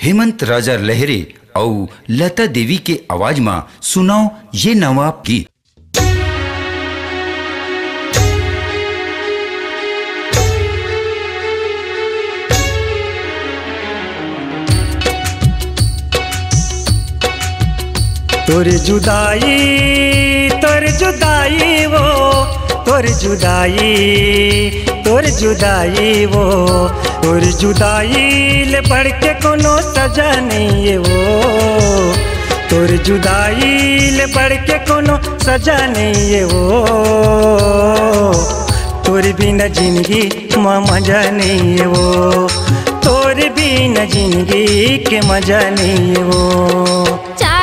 हेमंत राजा लहरे और लता देवी के आवाज में सुनाओ ये नवा गीत। तोर जुदाई वो, तोर जुदाई वो, तोर जुदाई ले बढ़ के कोनो सजा नहीं है वो, तोर जुदाई ले बढ़ के कोनो सजा नहीं है वो, तोर बिना जिंदगी में मजा नहीं है वो, तोर बिना जिंदगी के मजा नहीं है वो।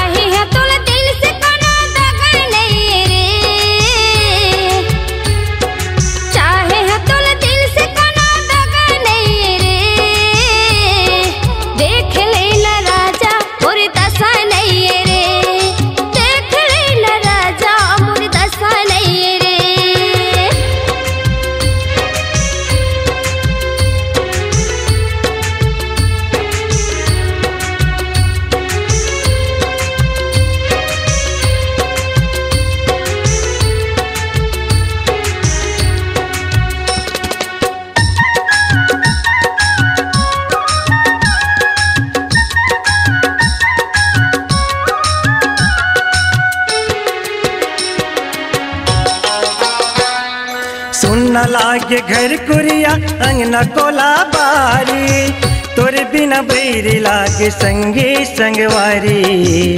सुनना लागे घर कुरिया अंगना कोला बारी, तोरे बिना बैरी लागे संगी संगवारी।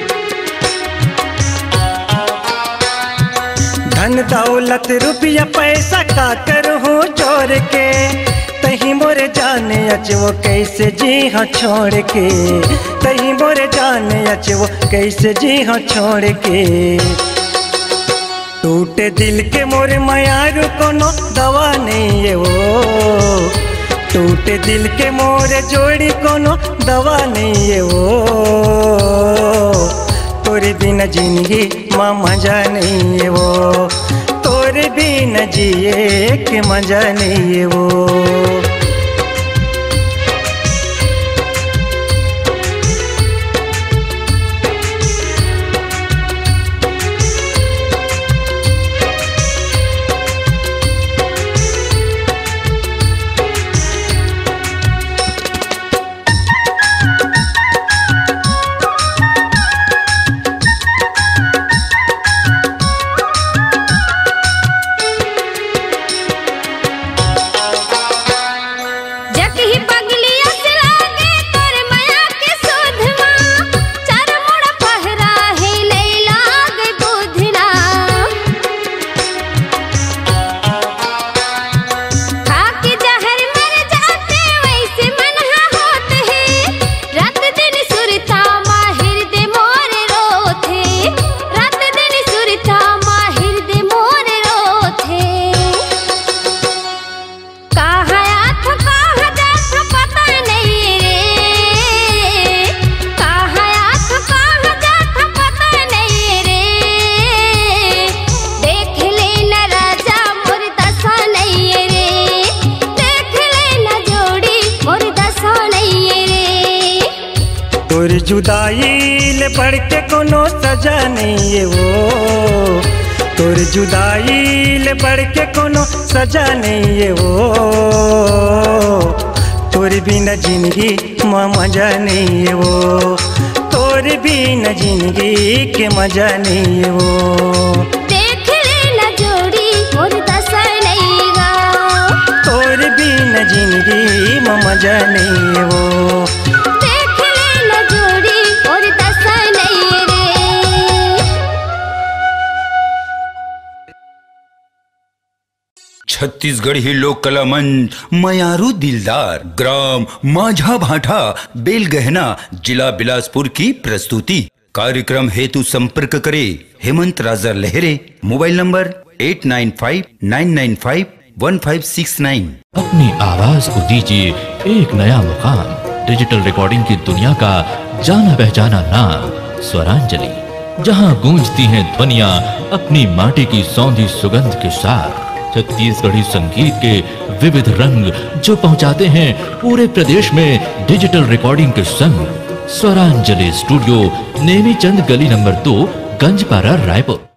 धन दौलत रुपया पैसा का करहूँ जोड़ के, तही मोरे जाने अच वो कैसे जी हाँ छोड़ के, तही मोरे जाने अच वो कैसे जी हाँ छोड़ के। टूटे दिल के मोरे मायारू कोनो दवा नहीं है वो, टूटे दिल के मोरे जोड़ी कोनो दवा नहीं है वो, तोरे बिना जिंदगी माँ मजा नहीं है वो, तोरे बिना जिए के मजा नहीं है वो। तोर जुदाई ले बढ़ के कोनो सजा नहीं है वो, तोर जुदाई ले बढ़ के कोनो सजा नहीं है वो, तोर बिना जिंदगी में मजा नहीं है वो, तोर बिना जिंदगी के मजा नहीं है वो। देख लेना जोड़ी मोर दशा नहीं गा, तोर बिना जिंदगी में मजा नहीं है वो। छत्तीसगढ़ी लोक कला मंच मयारू दिलदार ग्राम माझा भाठा बेलगहना जिला बिलासपुर की प्रस्तुति। कार्यक्रम हेतु संपर्क करे हेमंत राजा लहरे, मोबाइल नंबर 8959951569। अपनी आवाज को दीजिए एक नया मुकाम। डिजिटल रिकॉर्डिंग की दुनिया का जाना पहचाना नाम स्वरांजलि, जहां गूंजती हैं ध्वनियां अपनी माटी की सौंधी सुगंध के साथ। छत्तीसगढ़ी संगीत के विविध रंग जो पहुंचाते हैं पूरे प्रदेश में डिजिटल रिकॉर्डिंग के संग। स्वरांजलि स्टूडियो, नेमीचंद गली नंबर 2, गंजपारा, रायपुर।